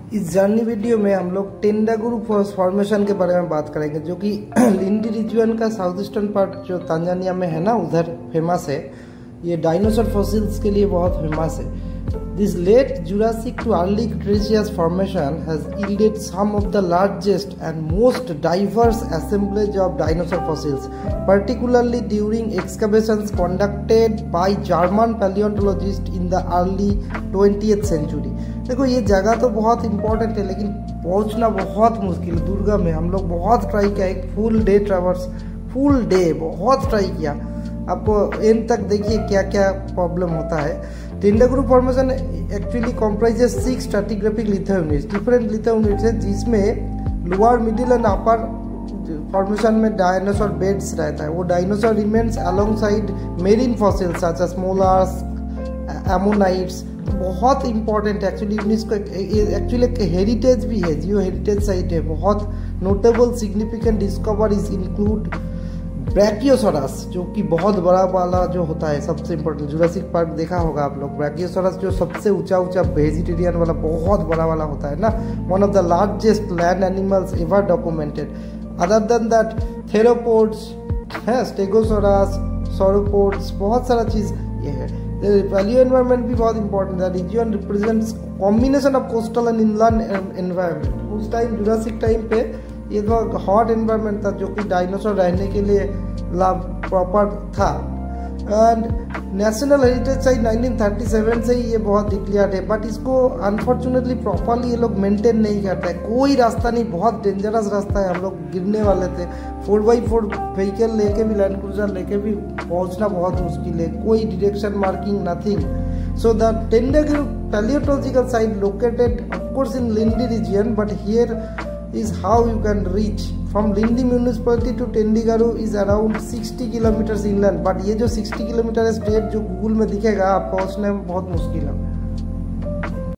इस journey video में हम लोग टेंडागुरु फॉर्मेशन के बारे में बात करेंगे, जो कि लिंडी रीजन का साउथ ईस्टर्न पार्ट जो तांजानिया में है ना, उधर फेमस है। ये डायनासोर फॉसिल्स के लिए बहुत फेमस है। This late Jurassic to early Cretaceous formation has yielded some of the largest and most diverse assemblage of dinosaur fossils, particularly during excavations conducted by German paleontologists in the early 20th century। देखो ये जगह तो बहुत important है, लेकिन पहुंचना बहुत मुश्किल है। दुर्गम है। हम लोग बहुत ट्राई किया, एक full day traverse, full day बहुत ट्राई किया। आपको एंड तक देखिए क्या क्या प्रॉब्लम होता है। Tendaguru formation actually comprises 6 stratigraphic litho units, different litho units है, जिसमें lower, middle and upper formation में डायनासोर बेड्स रहता है। वो dinosaur remains alongside marine fossils such as molars, ammonites. बहुत इंपॉर्टेंट है एक्चुअली। यूनेस्को एक्चुअली एक हेरिटेज भी है, जियो हेरिटेज साइट है। बहुत notable significant discoveries include brachiosaurus, जो कि बहुत बड़ा वाला जो होता है, सबसे इम्पोर्टेंट। जुरासिक पार्क देखा होगा आप लोग। ब्रैकियोसोरस जो सबसे ऊंचा वेजिटेरियन वाला बहुत बड़ा वाला होता है ना, one of the largest land animals ever documented. Other than that theropods है, स्टेगोसोरस, सॉरोपोड्स, बहुत सारा चीज़ ये है। पैलियो एनवायरनमेंट भी बहुत इंपॉर्टेंट है। Region represents combination of coastal and inland environment. उस टाइम जुरासिक टाइम पे ये तो हॉट एनवायरनमेंट था, जो कि डायनासोर रहने के लिए प्रॉपर था। एंड नेशनल हेरिटेज साइट 1937 से ही ये बहुत डिक्लेयर्ड है, बट इसको अनफॉर्चुनेटली प्रॉपरली ये लोग मेंटेन नहीं करते हैं। कोई रास्ता नहीं, बहुत डेंजरस रास्ता है। हम लोग गिरने वाले थे। 4x4 व्हीकल लेके भी, लैंड क्रूजर लेके भी पहुंचना बहुत मुश्किल है। कोई direction marking, nothing. So the Tendaguru palaeontological site located of course in Lindi region, but here is how you can reach from Lindi municipality to Tendiguru is around 60 kilometers inland, but ये जो 60 kilometre है straight, जो Google में दिखेगा, आप पहुंचने में बहुत मुश्किल है।